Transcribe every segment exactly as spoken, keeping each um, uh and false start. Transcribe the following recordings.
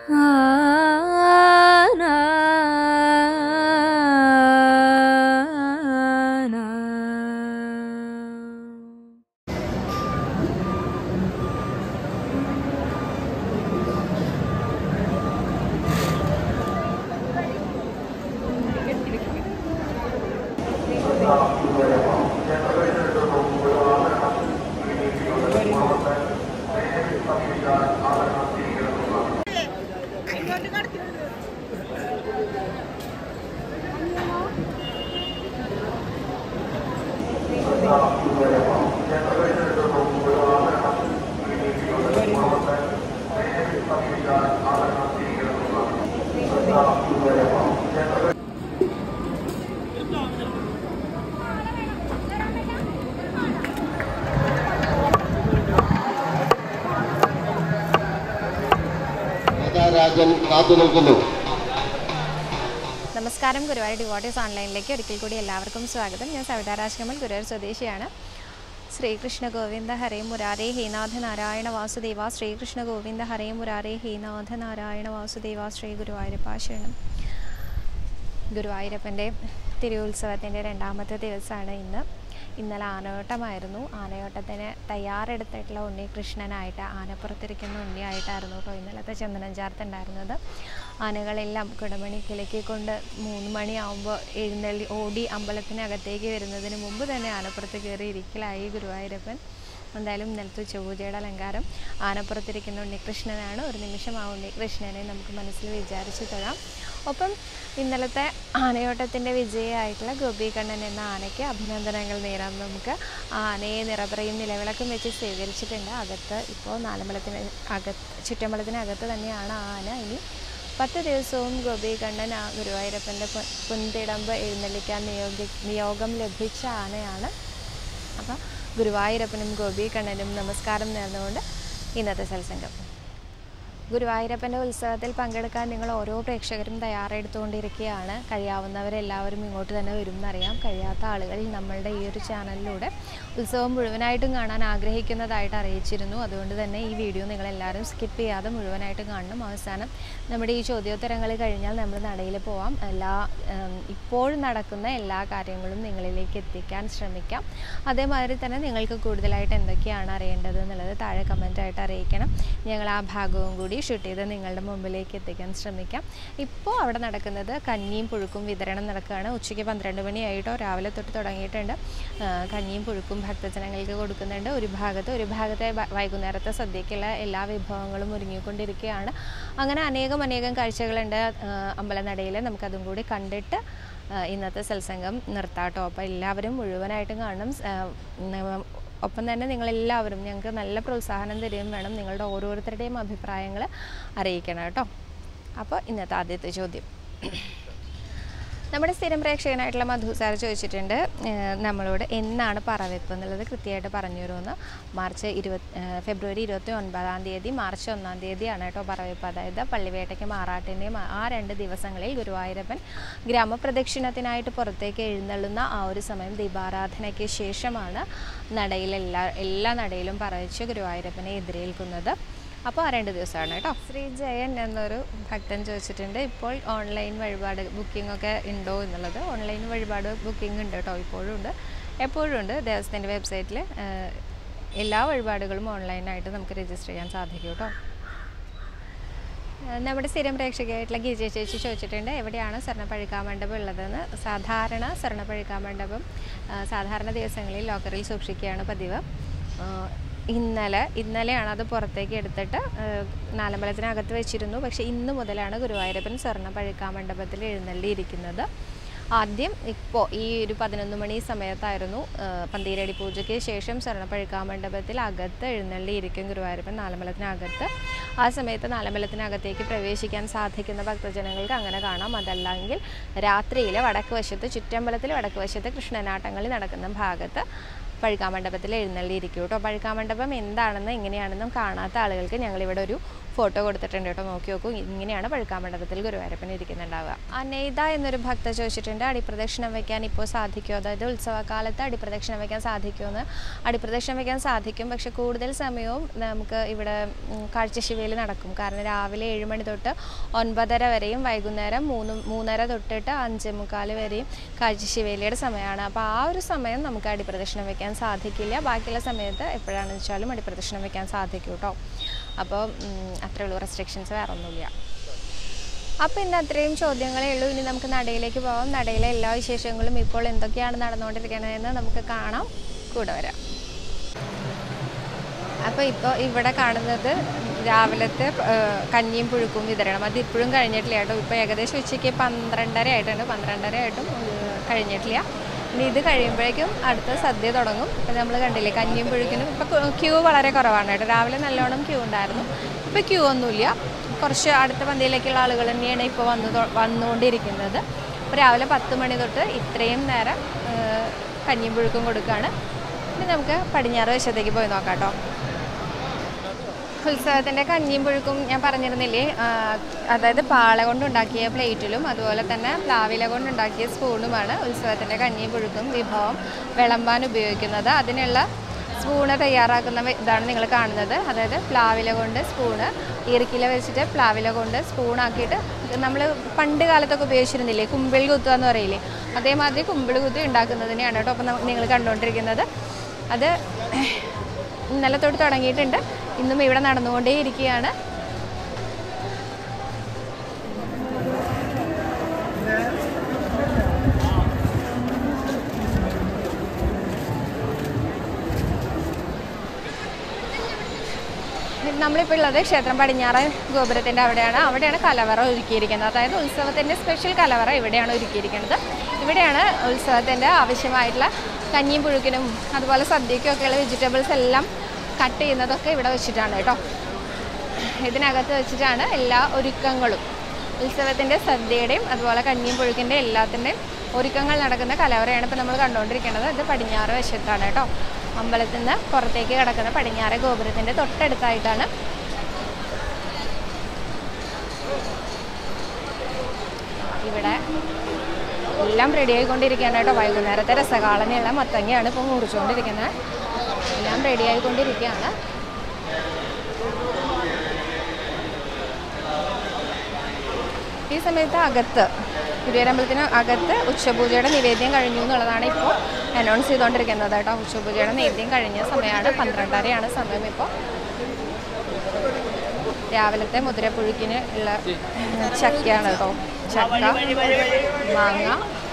നമസ്കാരം. ഗുരുവായൂർ ഡിവോട്ടീസ് ഓൺലൈനിലേക്ക് ഒരിക്കൽ കൂടി എല്ലാവർക്കും സ്വാഗതം. ഞാൻ സവിതാ രാജ്കമൽ, ഗുരുവായൂർ സ്വദേശിയാണ്. ശ്രീകൃഷ്ണ ഗോവിന്ദ ഹരേ മുരാരേ ഹേനാഥ നാരായണ വാസുദേവ. ശ്രീകൃഷ്ണ ഗോവിന്ദ ഹരേ മുരാരേ ഹേനാഥ നാരായണ വാസുദേവ. ശ്രീ ഗുരുവായൂരപ്പ ശരണം. ഗുരുവായൂരപ്പൻ്റെ തിരുവുത്സവത്തിൻ്റെ രണ്ടാമത്തെ ദിവസമാണ് ഇന്ന്. ഇന്നലെ ആനയോട്ടമായിരുന്നു. ആനയോട്ടത്തിന് തയ്യാറെടുത്തിട്ടുള്ള ഉണ്ണികൃഷ്ണനായിട്ട്, ആനപ്പുറത്തിരിക്കുന്ന ഉണ്ണിയായിട്ടായിരുന്നു കേട്ടോ ഇന്നലത്തെ ചന്ദനം ചാർത്തുണ്ടായിരുന്നത്. ആനകളെല്ലാം കുടമണി കിളക്കിക്കൊണ്ട് മൂന്ന് മണിയാവുമ്പോൾ എഴുന്നള്ളി ഓടി അമ്പലത്തിനകത്തേക്ക് വരുന്നതിന് മുമ്പ് തന്നെ ആനപ്പുറത്ത് കയറി ഇരിക്കലായി ഗുരുവായൂരപ്പൻ. എന്തായാലും ഇന്നലത്തെ ഉച്ചപൂജയുടെ അലങ്കാരം ആനപ്പുറത്തിരിക്കുന്ന ഉണ്ണികൃഷ്ണനാണ്. ഒരു നിമിഷം ആ ഉണ്ണികൃഷ്ണനെ നമുക്ക് മനസ്സിൽ വിചാരിച്ച് തൊഴാം. ഒപ്പം ഇന്നലത്തെ ആനയോട്ടത്തിൻ്റെ വിജയമായിട്ടുള്ള ഗോപികണ്ണൻ എന്ന ആനയ്ക്ക് അഭിനന്ദനങ്ങൾ നേരാം നമുക്ക്. ആനയെ നിറപറയും നിലവിളക്കും വെച്ച് സ്വീകരിച്ചിട്ടുണ്ട്. അകത്ത് ഇപ്പോൾ നാലമ്പലത്തിന് അകത്ത് ചുറ്റമ്പലത്തിനകത്ത് തന്നെയാണ് ആന. ഇനി പത്ത് ദിവസവും ഗോപികണ്ണൻ ആ ഗുരുവായൂരപ്പൻ്റെ പൊൻതിടമ്പ് എഴുന്നള്ളിക്കാൻ നിയോഗി നിയോഗം ലഭിച്ച ആനയാണ്. അപ്പോൾ ഗുരുവായൂരപ്പനും ഗോപികണ്ണനും നമസ്കാരം നേർന്നുകൊണ്ട് ഇന്നത്തെ സത്സംഗം. ഗുരുവായൂരപ്പൻ്റെ ഉത്സവത്തിൽ പങ്കെടുക്കാൻ നിങ്ങൾ ഓരോ പ്രേക്ഷകരും തയ്യാറെടുത്തുകൊണ്ടിരിക്കുകയാണ്. കഴിയാവുന്നവരെല്ലാവരും ഇങ്ങോട്ട് തന്നെ വരും എന്നറിയാം. കഴിയാത്ത ആളുകൾ നമ്മളുടെ ഈ ഒരു ചാനലിലൂടെ ഉത്സവം മുഴുവനായിട്ടും കാണാൻ ആഗ്രഹിക്കുന്നതായിട്ട് അറിയിച്ചിരുന്നു. അതുകൊണ്ട് തന്നെ ഈ വീഡിയോ നിങ്ങളെല്ലാവരും സ്കിപ്പ് ചെയ്യാതെ മുഴുവനായിട്ടും കാണണം. അവസാനം നമ്മുടെ ഈ ചോദ്യോത്തരങ്ങൾ കഴിഞ്ഞാൽ നമ്മൾ നടയിൽ പോവാം. എല്ലാ ഇപ്പോൾ നടക്കുന്ന എല്ലാ കാര്യങ്ങളും നിങ്ങളിലേക്ക് എത്തിക്കാൻ ശ്രമിക്കാം. അതേമാതിരി തന്നെ നിങ്ങൾക്ക് കൂടുതലായിട്ട് എന്തൊക്കെയാണ് അറിയേണ്ടത് എന്നുള്ളത് താഴെ കമൻറ്റായിട്ട് അറിയിക്കണം. ഞങ്ങൾ ആ ഭാഗവും കൂടി ഷൂട്ട് ചെയ്ത് നിങ്ങളുടെ മുമ്പിലേക്ക് എത്തിക്കാൻ ശ്രമിക്കാം. ഇപ്പോൾ അവിടെ നടക്കുന്നത് കഞ്ഞിയും പുഴുക്കും വിതരണം നടക്കുകയാണ്. ഉച്ചയ്ക്ക് പന്ത്രണ്ട് മണിയായിട്ടോ രാവിലെ തൊട്ട് തുടങ്ങിയിട്ടുണ്ട്. കഞ്ഞിയും പുഴുക്കും ഭക്തജനങ്ങൾക്ക് കൊടുക്കുന്നുണ്ട്. ഒരു ഭാഗത്ത് ഒരു ഭാഗത്തെ വൈകുന്നേരത്തെ സദ്യക്കുള്ള എല്ലാ വിഭവങ്ങളും ഒരുങ്ങിക്കൊണ്ടിരിക്കുകയാണ്. അങ്ങനെ അനേകം അനേകം കാഴ്ചകളുണ്ട് അമ്പലനടയിൽ. നമുക്കതും കൂടി കണ്ടിട്ട് ഇന്നത്തെ സത്സംഗം നിർത്താട്ടോ. അപ്പോൾ എല്ലാവരും മുഴുവനായിട്ടും കാണണം. ഒപ്പം തന്നെ നിങ്ങളെല്ലാവരും ഞങ്ങൾക്ക് നല്ല പ്രോത്സാഹനം തരുകയും വേണം. നിങ്ങളുടെ ഓരോരുത്തരുടെയും അഭിപ്രായങ്ങൾ അറിയിക്കണം കേട്ടോ. അപ്പോൾ ഇന്നത്തെ ആദ്യത്തെ ചോദ്യം നമ്മുടെ സ്ഥിരം പ്രേക്ഷകനായിട്ടുള്ള മധു സാർ ചോദിച്ചിട്ടുണ്ട്, നമ്മളോട് എന്നാണ് പറവെപ്പ് എന്നുള്ളത് കൃത്യമായിട്ട് പറഞ്ഞു തരുമെന്ന്. മാർച്ച് ഇരുപത് ഫെബ്രുവരി ഇരുപത്തി ഒൻപതാം തീയതി മാർച്ച് ഒന്നാം തീയതിയാണ് കേട്ടോ പറവെപ്പ്. അതായത് പള്ളിവേട്ടയ്ക്കും ആറാട്ടിൻ്റെയും ആ രണ്ട് ദിവസങ്ങളിൽ ഗുരുവായൂരപ്പൻ ഗ്രാമപ്രദക്ഷിണത്തിനായിട്ട് പുറത്തേക്ക് എഴുന്നള്ളുന്ന ആ ഒരു സമയം ദീപാരാധനയ്ക്ക് ശേഷമാണ് നടയിൽ എല്ലാ എല്ലാ നടയിലും പറവെച്ച് ഗുരുവായൂരപ്പനെ എതിരേൽക്കുന്നത്. അപ്പോൾ ആ രണ്ട് ദിവസമാണ് കേട്ടോ. ശ്രീ ജയൻ എന്നൊരു ഭക്തൻ ചോദിച്ചിട്ടുണ്ട്, ഇപ്പോൾ ഓൺലൈൻ വഴിപാട് ബുക്കിംഗ് ഒക്കെ ഉണ്ടോ എന്നുള്ളത്. ഓൺലൈൻ വഴിപാട് ബുക്കിംഗ് ഉണ്ട് കേട്ടോ, ഇപ്പോഴും ഉണ്ട്, എപ്പോഴും ഉണ്ട്. ദേവസ്ഥത്തിൻ്റെ വെബ്സൈറ്റിൽ എല്ലാ വഴിപാടുകളും ഓൺലൈനായിട്ട് നമുക്ക് രജിസ്റ്റർ ചെയ്യാൻ സാധിക്കും കേട്ടോ. നമ്മുടെ സ്ഥിരം പ്രേക്ഷകയായിട്ടുള്ള ഗിരിജ ചേച്ചി ചോദിച്ചിട്ടുണ്ട്, എവിടെയാണ് സ്വർണ്ണപ്പഴുക്കാമണ്ഡപം ഉള്ളതെന്ന്. സാധാരണ സ്വർണ്ണപ്പഴുക്കാമണ്ഡപം സാധാരണ ദിവസങ്ങളിൽ ലോക്കറിൽ സൂക്ഷിക്കുകയാണ് പതിവ്. ഇന്നലെ ഇന്നലെയാണ് അത് പുറത്തേക്ക് എടുത്തിട്ട് നാലമ്പലത്തിനകത്ത് വെച്ചിരുന്നു. പക്ഷേ ഇന്ന് മുതലാണ് ഗുരുവായൂരപ്പൻ സ്വർണ്ണ പഴുക്കാമണ്ഡപത്തിൽ എഴുന്നള്ളിയിരിക്കുന്നത്. ആദ്യം ഇപ്പോൾ ഈ ഒരു പതിനൊന്ന് മണി സമയത്തായിരുന്നു പന്തീരടി പൂജയ്ക്ക് ശേഷം സ്വർണ്ണ പഴുക്കാമണ്ഡപത്തിൽ അകത്ത് എഴുന്നള്ളിയിരിക്കും ഗുരുവായൂരപ്പൻ നാലമ്പലത്തിനകത്ത്. ആ സമയത്ത് നാലമ്പലത്തിനകത്തേക്ക് പ്രവേശിക്കാൻ സാധിക്കുന്ന ഭക്തജനങ്ങൾക്ക് അങ്ങനെ കാണാം. അതല്ലെങ്കിൽ രാത്രിയിൽ വടക്ക് വശത്ത് ചുറ്റമ്പലത്തിൽ വടക്ക് വശത്ത് കൃഷ്ണനാട്ടങ്ങളിൽ നടക്കുന്ന ഭാഗത്ത് പഴുക്കാമണ്ഡപത്തിൽ എഴുന്നള്ളിയിരിക്കും കേട്ടോ. പഴുക്കാമണ്ഡപം എന്താണെന്ന് എങ്ങനെയാണെന്നും കാണാത്ത ആളുകൾക്ക് ഞങ്ങളിവിടെ ഒരു ഫോട്ടോ കൊടുത്തിട്ടുണ്ട് കേട്ടോ, നോക്കി നോക്കൂ. ഇങ്ങനെയാണ് പഴുക്കാമണ്ഡപത്തിൽ ഗുരുവായൂരപ്പൻ ഇരിക്കുന്നുണ്ടാവുക. അനേത എന്നൊരു ഭക്ത ചോദിച്ചിട്ടുണ്ട്, അടിപ്രദക്ഷിണം വയ്ക്കാൻ ഇപ്പോൾ സാധിക്കുമോ, അതായത് ഉത്സവകാലത്ത് അടിപ്രദക്ഷിണം വയ്ക്കാൻ സാധിക്കുമെന്ന്. അടിപ്രദക്ഷിണം വയ്ക്കാൻ സാധിക്കും, പക്ഷെ കൂടുതൽ സമയവും നമുക്ക് ഇവിടെ കാഴ്ചശിവയിൽ നടക്കും. കാരണം രാവിലെ ഏഴ് മണി തൊട്ട് ഒൻപതര വരെയും വൈകുന്നേരം മൂന്ന് മൂന്നര തൊട്ടിട്ട് അഞ്ച് മുക്കാൽ വരെയും കാഴ്ചശിവേലിയുടെ സമയമാണ്. അപ്പോൾ ആ ഒരു സമയം നമുക്ക് അടിപ്രദക്ഷിണം വയ്ക്കാൻ സാധിക്കില്ല. ബാക്കിയുള്ള സമയത്ത് എപ്പോഴാണെന്ന് വെച്ചാലും അടിപ്രദക്ഷിണം വയ്ക്കാൻ സാധിക്കും കേട്ടോ. അപ്പോൾ അത്രയേ ഉള്ളൂ, റെസ്ട്രിക്ഷൻസ് വേറെ ഒന്നുമില്ല. അപ്പോൾ ഇന്ന് അത്രയും ചോദ്യങ്ങളേ ഉള്ളൂ. ഇനി നമുക്ക് നടയിലേക്ക് പോകാം. നടയിലെ എല്ലാ വിശേഷങ്ങളും ഇപ്പോൾ എന്തൊക്കെയാണ് നടന്നുകൊണ്ടിരിക്കുന്നതെന്ന് നമുക്ക് കാണാം, കൂടെ വരാം. അപ്പോൾ ഇപ്പോൾ ഇവിടെ കാണുന്നത് രാവിലത്തെ കഞ്ഞിയും പുഴുക്കും വിതരണം. അത് ഇപ്പോഴും കഴിഞ്ഞിട്ടില്ല കേട്ടോ. ഇപ്പോൾ ഏകദേശം ഉച്ചയ്ക്ക് പന്ത്രണ്ടര ആയിട്ടുണ്ട്, പന്ത്രണ്ടര ആയിട്ടും കഴിഞ്ഞിട്ടില്ല. ഇനി ഇത് കഴിയുമ്പോഴേക്കും അടുത്ത സദ്യ തുടങ്ങും. ഇപ്പം നമ്മൾ കണ്ടില്ലേ കഞ്ഞിയും പുഴുക്കിനും ഇപ്പോൾ ക്യൂ വളരെ കുറവാണ് കേട്ടോ. രാവിലെ നല്ലോണം ക്യൂ ഉണ്ടായിരുന്നു, ഇപ്പോൾ ക്യൂ ഒന്നുമില്ല. കുറച്ച് അടുത്ത പന്തിയിലേക്കുള്ള ആളുകൾ തന്നെയാണ് ഇപ്പോൾ വന്നു വന്നുകൊണ്ടിരിക്കുന്നത്. അപ്പോൾ രാവിലെ പത്ത് മണി തൊട്ട് ഇത്രയും നേരം കഞ്ഞിയും പുഴുക്കും കൊടുക്കുകയാണ്. ഇനി നമുക്ക് പടിഞ്ഞാറ് വശത്തേക്ക് പോയി നോക്കാം കേട്ടോ. ഉത്സവത്തിൻ്റെ കഞ്ഞിയും പുഴുക്കും ഞാൻ പറഞ്ഞിരുന്നില്ലേ, അതായത് പാള കൊണ്ടുണ്ടാക്കിയ പ്ലേറ്റിലും അതുപോലെ തന്നെ പ്ലാവില കൊണ്ടുണ്ടാക്കിയ സ്പൂണുമാണ് ഉത്സവത്തിൻ്റെ കഞ്ഞിയും പുഴുക്കും വിഭവം വിളമ്പാൻ ഉപയോഗിക്കുന്നത്. അതിനുള്ള സ്പൂണ് തയ്യാറാക്കുന്ന ഇതാണ് നിങ്ങൾ കാണുന്നത്. അതായത് പ്ലാവില കൊണ്ട് സ്പൂണ് ഈർക്കില വെച്ചിട്ട് പ്ലാവില കൊണ്ട് സ്പൂണാക്കിയിട്ട് നമ്മൾ പണ്ട് കാലത്തൊക്കെ ഉപയോഗിച്ചിരുന്നില്ലേ കുമ്പിൾ കുത്തുക എന്ന് പറയില്ലേ, അതേമാതിരി കുമ്പിൾ കുത്തി ഉണ്ടാക്കുന്നതിനെയാണ് കേട്ടോ അപ്പം നിങ്ങൾ കണ്ടുകൊണ്ടിരിക്കുന്നത്. അത് ഇന്നലെ തൊട്ട് തുടങ്ങിയിട്ടുണ്ട്, ഇന്നും ഇവിടെ നടന്നുകൊണ്ടേ ഇരിക്കുകയാണ്. നമ്മളിപ്പോൾ ഉള്ളത് ക്ഷേത്രം പടിഞ്ഞാറ് ഗോപുരത്തിൻ്റെ അവിടെയാണ്. അവിടെയാണ് കലവറ ഒരുക്കിയിരിക്കുന്നത്. അതായത് ഉത്സവത്തിൻ്റെ സ്പെഷ്യൽ കലവറ ഇവിടെയാണ് ഒരുക്കിയിരിക്കുന്നത്. ഇവിടെയാണ് ഉത്സവത്തിൻ്റെ ആവശ്യമായിട്ടുള്ള കഞ്ഞിയും പുഴുക്കിനും അതുപോലെ സദ്യയ്ക്കും ഒക്കെയുള്ള വെജിറ്റബിൾസ് എല്ലാം കട്ട് ചെയ്യുന്നതൊക്കെ ഇവിടെ വെച്ചിട്ടാണ് കേട്ടോ. ഇതിനകത്ത് വെച്ചിട്ടാണ് എല്ലാ ഒരുക്കങ്ങളും ഉത്സവത്തിൻ്റെ സദ്യയുടെയും അതുപോലെ കഞ്ഞിയും പുഴുക്കിൻ്റെ എല്ലാത്തിൻ്റെയും ഒരുക്കങ്ങൾ നടക്കുന്ന കലവറയാണ് ഇപ്പോൾ നമ്മൾ കണ്ടുകൊണ്ടിരിക്കുന്നത്. ഇത് പടിഞ്ഞാറ് വശത്താണ് കേട്ടോ. അമ്പലത്തിൽ നിന്ന് പുറത്തേക്ക് കിടക്കുന്ന പടിഞ്ഞാറ് ഗോപുരത്തിൻ്റെ തൊട്ടടുത്തായിട്ടാണ്. ഇവിടെ എല്ലാം റെഡി ആയിക്കൊണ്ടിരിക്കുകയാണ് കേട്ടോ. വൈകുന്നേരത്തെ രസകാളനുള്ള മത്തങ്ങയാണ് ഇപ്പോൾ മുറിച്ചുകൊണ്ടിരിക്കുന്നത്. എല്ലാം റെഡി ആയിക്കൊണ്ടിരിക്കുകയാണ്. ഈ സമയത്ത് അകത്ത് ഗുരുവായൂരമ്പലത്തിന് അകത്ത് ഉച്ചപൂജയുടെ നിവേദ്യം കഴിഞ്ഞു എന്നുള്ളതാണ് ഇപ്പോൾ അനൗൺസ് ചെയ്തുകൊണ്ടിരിക്കുന്നത് കേട്ടോ. ഉച്ചപൂജയുടെ നിവേദ്യം കഴിഞ്ഞ സമയമാണ്, പന്ത്രണ്ടരയാണ് സമയം. ഇപ്പോൾ രാവിലത്തെ മുതിരപ്പുഴുക്കിന് ഉള്ള ചക്കയാണ് കേട്ടോ. ചക്ക, മാങ്ങ,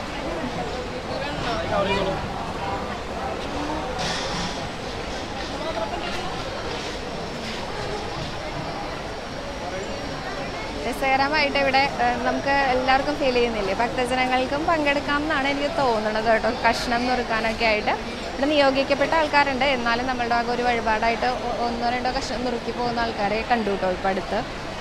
രസകരമായിട്ട് ഇവിടെ നമുക്ക് എല്ലാവർക്കും ഫീൽ ചെയ്യുന്നില്ലേ, ഭക്തജനങ്ങൾക്കും പങ്കെടുക്കാം എന്നാണ് എനിക്ക് തോന്നുന്നത് കേട്ടോ. കഷ്ണം നുറുക്കാനൊക്കെ ആയിട്ട് ഇവിടെ നിയോഗിക്കപ്പെട്ട ആൾക്കാരുണ്ട്. എന്നാലും നമ്മളുടെ ആകെ ഒരു വഴിപാടായിട്ട് ഒന്നോ രണ്ടോ കഷ്ണം നുറുക്കി പോകുന്ന ആൾക്കാരെ കണ്ടു കേട്ടോ ഇപ്പം അടുത്ത്.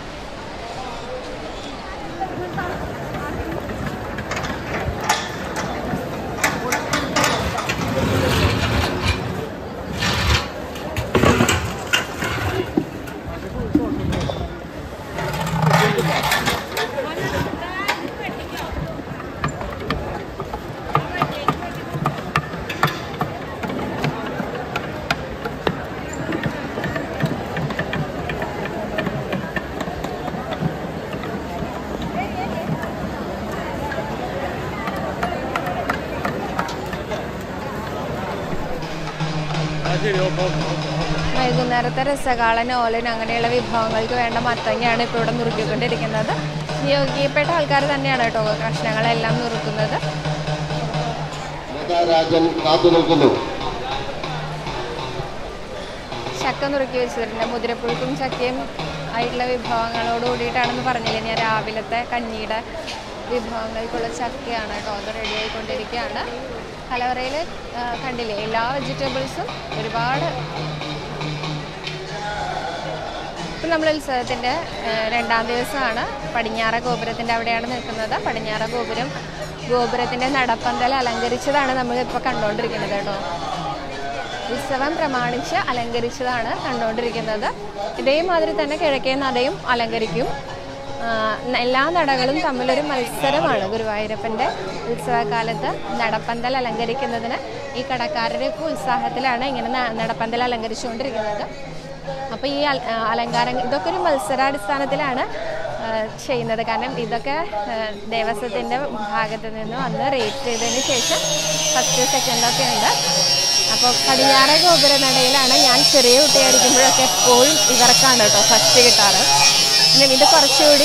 വൈകുന്നേരത്തെ രസകാളൻ, ഓലൻ അങ്ങനെയുള്ള വിഭവങ്ങൾക്ക് വേണ്ട മത്തങ്ങയാണ് ഇപ്പോൾ ഇവിടെ നുറുക്കിക്കൊണ്ടിരിക്കുന്നത്. നിയോഗിക്കപ്പെട്ട ആൾക്കാർ തന്നെയാണ് കേട്ടോ കഷ്ണങ്ങളെല്ലാം നുറുക്കുന്നത്. ചക്ക നുറുക്കി വെച്ചിട്ടുണ്ട്. മുതിരപ്പുഴുക്കും ചക്കയും ആയിട്ടുള്ള വിഭവങ്ങളോട് കൂടിയിട്ടാണെന്ന് പറഞ്ഞില്ലേ ഞാൻ. രാവിലത്തെ കഞ്ഞിയുടെ വിഭവങ്ങൾക്കുള്ള ചക്കയാണ് കേട്ടോ. അത് റെഡി ആയിക്കൊണ്ടിരിക്കുകയാണ്. കലവറയിൽ കണ്ടില്ലേ എല്ലാ വെജിറ്റബിൾസും ഒരുപാട്. ഇപ്പം നമ്മൾ ഉത്സവത്തിൻ്റെ രണ്ടാം ദിവസമാണ്. പടിഞ്ഞാറ ഗോപുരത്തിൻ്റെ അവിടെയാണ് നിൽക്കുന്നത്. പടിഞ്ഞാറ ഗോപുരം ഗോപുരത്തിൻ്റെ നടപ്പന്തൽ അലങ്കരിച്ചതാണ് നമ്മളിപ്പോൾ കണ്ടുകൊണ്ടിരിക്കുന്നത് കേട്ടോ. ഉത്സവം പ്രമാണിച്ച് അലങ്കരിച്ചതാണ് കണ്ടുകൊണ്ടിരിക്കുന്നത്. ഇതേമാതിരി തന്നെ കിഴക്കേ നടയും അലങ്കരിക്കും. എല്ലാ നടകളും തമ്മിലൊരു മത്സരമാണ്. ഗുരുവായൂരപ്പൻ്റെ ഉത്സവകാലത്ത് നടപ്പന്തൽ അലങ്കരിക്കുന്നതിന് ഈ കടക്കാരുടെയൊക്കെ ഉത്സാഹത്തിലാണ് ഇങ്ങനെ നടപ്പന്തൽ അലങ്കരിച്ചുകൊണ്ടിരിക്കുന്നത്. അപ്പോൾ ഈ അലങ്കാരം ഇതൊക്കെ ഒരു മത്സരാടിസ്ഥാനത്തിലാണ് ചെയ്യുന്നത്. കാരണം ഇതൊക്കെ ദേവസ്വത്തിൻ്റെ ഭാഗത്ത് നിന്ന് വന്ന് റേറ്റ് ചെയ്തതിന് ശേഷം ഫസ്റ്റ് സെക്കൻഡൊക്കെ ഉണ്ട്. അപ്പോൾ പടിഞ്ഞാറേ ഗോപുരനടയിലാണ് ഞാൻ ചെറിയ കുട്ടിയായിരിക്കുമ്പോഴൊക്കെ എപ്പോഴും ഇവർക്കാണ് കേട്ടോ ഫസ്റ്റ് കിട്ടാറ്. പിന്നെ ഇത് കുറച്ചുകൂടി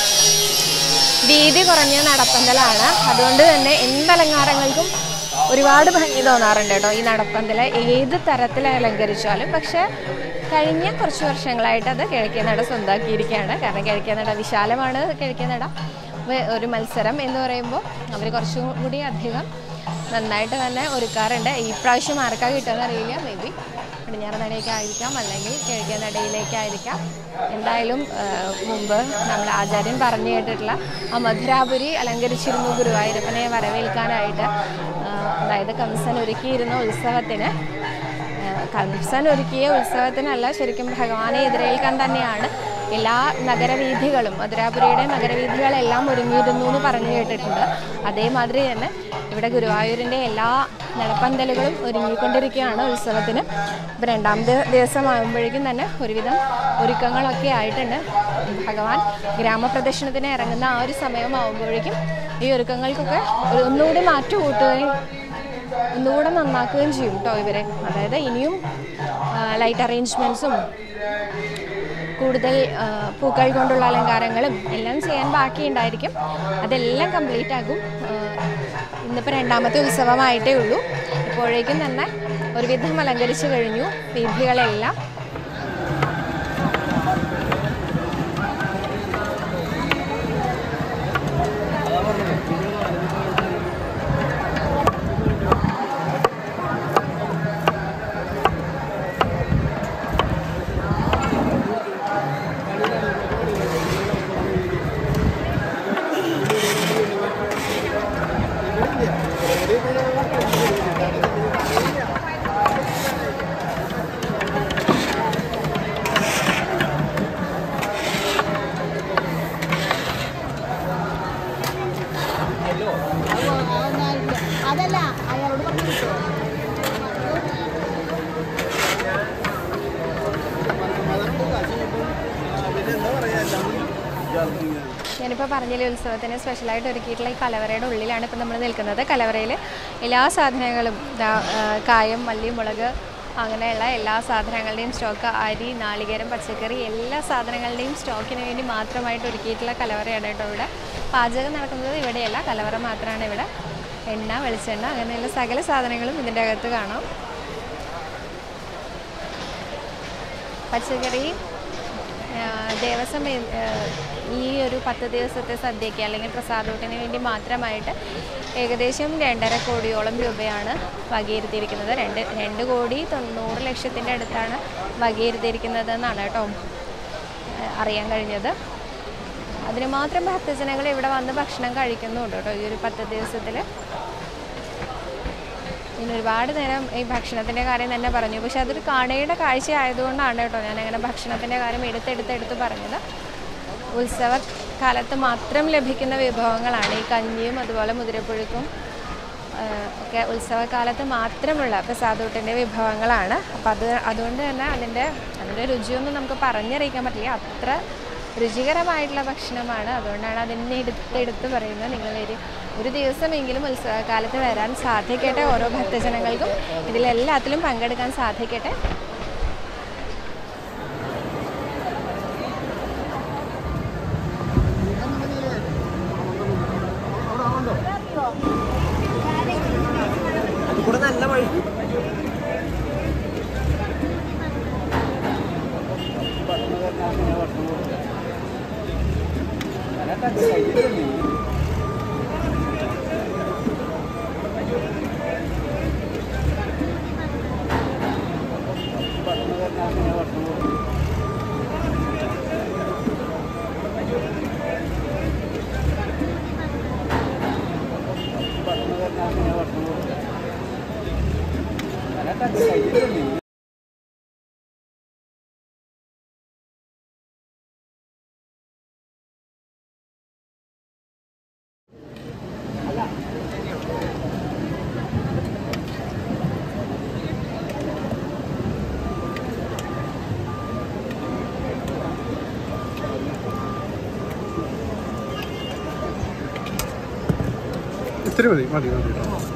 വീതി കുറഞ്ഞ നടപ്പന്തലാണ്. അതുകൊണ്ട് തന്നെ എന്തലങ്കാരങ്ങൾക്കും ഒരുപാട് ഭംഗി തോന്നാറുണ്ട് കേട്ടോ ഈ നടപ്പന്തൽ ഏത് തരത്തിൽ അലങ്കരിച്ചാലും. പക്ഷേ കഴിഞ്ഞ കുറച്ച് വർഷങ്ങളായിട്ട് അത് കിഴക്കേ നട സ്വന്തമാക്കിയിരിക്കുകയാണ്. കാരണം കിഴക്കേ നട വിശാലമാണ്. കിഴക്കേ നട ഒരു മത്സരം എന്ന് പറയുമ്പോൾ അവർ കുറച്ചും കൂടി അധികം നന്നായിട്ട് തന്നെ ഒരുക്കാറുണ്ട്. ഈ പ്രാവശ്യം ആർക്കാ കിട്ടുമെന്ന് അറിയില്ല. മേ ബി പടിഞ്ഞാറ് നടയിലേക്കായിരിക്കാം, അല്ലെങ്കിൽ കിഴക്കേ നടയിലേക്കായിരിക്കാം. എന്തായാലും മുമ്പ് നമ്മൾ ആചാര്യൻ പറഞ്ഞു കേട്ടിട്ടുള്ള ആ മധുരാപുരി അലങ്കരിച്ചിരുന്നു ഗുരുവായൂരപ്പനെ വരവേൽക്കാനായിട്ട്. അതായത് കംസൻ ഒരുക്കിയിരുന്ന ഉത്സവത്തിന് കംസൻ ഒരുക്കിയ ഉത്സവത്തിനല്ല, ശരിക്കും ഭഗവാനെ എതിരേൽക്കാൻ തന്നെയാണ് എല്ലാ നഗരവീഥികളും, മധുരാപുരിയുടെ നഗരവീഥികളെല്ലാം ഒരുങ്ങിയിരുന്നു എന്ന് പറഞ്ഞു കേട്ടിട്ടുണ്ട്. അതേമാതിരി തന്നെ ഇവിടെ ഗുരുവായൂരിൻ്റെ എല്ലാ നടപ്പന്തലുകളും ഒരുങ്ങിക്കൊണ്ടിരിക്കുകയാണ് ഉത്സവത്തിന്. ഇപ്പോൾ രണ്ടാമത്തെ ദിവസമാകുമ്പോഴേക്കും തന്നെ ഒരുവിധം ഒരുക്കങ്ങളൊക്കെ ആയിട്ടുണ്ട്. ഭഗവാൻ ഗ്രാമപ്രദക്ഷിണത്തിന് ഇറങ്ങുന്ന ആ ഒരു സമയമാകുമ്പോഴേക്കും ഈ ഒരുക്കങ്ങൾക്കൊക്കെ ഒന്നുകൂടി മാറ്റു കൂട്ടുകയും ഒന്നുകൂടെ നന്നാക്കുകയും ചെയ്യും കേട്ടോ ഇവരെ. അതായത് ഇനിയും ലൈറ്റ് അറേഞ്ച്മെൻറ്റ്സും കൂടുതൽ പൂക്കൾ കൊണ്ടുള്ള അലങ്കാരങ്ങളും എല്ലാം ചെയ്യാൻ ബാക്കിയുണ്ടായിരിക്കും. അതെല്ലാം കംപ്ലീറ്റ് ആകും. ഇന്നിപ്പോൾ രണ്ടാമത്തെ ഉത്സവമായിട്ടേ ഉള്ളൂ. ഇപ്പോഴേക്കും തന്നെ ഒരുവിധം അലങ്കരിച്ചു കഴിഞ്ഞു വീഥികളെല്ലാം. ഞാനിപ്പോൾ പറഞ്ഞില്ലേ ഉത്സവത്തിന് സ്പെഷ്യലായിട്ട് ഒരുക്കിയിട്ടുള്ള ഈ കലവറയുടെ ഉള്ളിലാണ് ഇപ്പോൾ നമ്മൾ നിൽക്കുന്നത്. കലവറയിൽ എല്ലാ സാധനങ്ങളും കായം, മല്ലി, മുളക് അങ്ങനെയുള്ള എല്ലാ സാധനങ്ങളുടെയും സ്റ്റോക്ക്, അരി, നാളികേരം, പച്ചക്കറി എല്ലാ സാധനങ്ങളുടെയും സ്റ്റോക്കിന് വേണ്ടി മാത്രമായിട്ട് ഒരുക്കിയിട്ടുള്ള കലവറയാണ് കേട്ടോ ഇവിടെ. പാചകം നടക്കുന്നത് ഇവിടെയല്ല, കലവറ മാത്രമാണ് ഇവിടെ. എണ്ണ, വെളിച്ചെണ്ണ അങ്ങനെയുള്ള സകല സാധനങ്ങളും ഇതിൻ്റെ അകത്ത് കാണാം. പച്ചക്കറി ദേവസ്വം ഈ ഒരു പത്ത് ദിവസത്തെ സദ്യയ്ക്ക് അല്ലെങ്കിൽ പ്രസാദൂട്ടിന് വേണ്ടി മാത്രമായിട്ട് ഏകദേശം രണ്ടര കോടിയോളം രൂപയാണ് വകയിരുത്തിയിരിക്കുന്നത്. രണ്ട് രണ്ട് കോടി തൊണ്ണൂറ് ലക്ഷത്തിൻ്റെ അടുത്താണ് വകയിരുത്തിയിരിക്കുന്നത് എന്നാണ് കേട്ടോ അറിയാൻ കഴിഞ്ഞത്. അതിന് മാത്രം ഭക്തജനങ്ങൾ ഇവിടെ വന്ന് ഭക്ഷണം കഴിക്കുന്നുണ്ട് കേട്ടോ ഈ ഒരു പത്ത് ദിവസത്തിൽ. ഇനി ഒരുപാട് നേരം ഈ ഭക്ഷണത്തിൻ്റെ കാര്യം തന്നെ പറഞ്ഞു. പക്ഷെ അതൊരു കാണയുടെ കാഴ്ച ആയതുകൊണ്ടാണ് കേട്ടോ ഞാനങ്ങനെ ഭക്ഷണത്തിൻ്റെ കാര്യം എടുത്തെടുത്തെടുത്ത് പറഞ്ഞത്. ഉത്സവ കാലത്ത് മാത്രം ലഭിക്കുന്ന വിഭവങ്ങളാണ് ഈ കഞ്ഞിയും അതുപോലെ മുതിരപ്പുഴുക്കും ഒക്കെ ഉത്സവകാലത്ത് മാത്രമുള്ള പ്രസാദൂട്ടിൻ്റെ വിഭവങ്ങളാണ്. അപ്പം അത് അതുകൊണ്ട് തന്നെ അതിൻ്റെ അതിൻ്റെ രുചിയൊന്നും നമുക്ക് പറഞ്ഞറിയിക്കാൻ പറ്റില്ല. അത്ര രുചികരമായിട്ടുള്ള ഭക്ഷണമാണ്. അതുകൊണ്ടാണ് അതിനെ എടുത്തെടുത്ത് പറയുന്നത്. നിങ്ങളൊരു ഒരു ദിവസമെങ്കിലും ഉത്സവകാലത്ത് വരാൻ സാധിക്കട്ടെ. ഓരോ ഭക്തജനങ്ങൾക്കും ഇതിലെല്ലാത്തിലും പങ്കെടുക്കാൻ സാധിക്കട്ടെ. Gracias. ഇത്തിരി മതി മതി മതി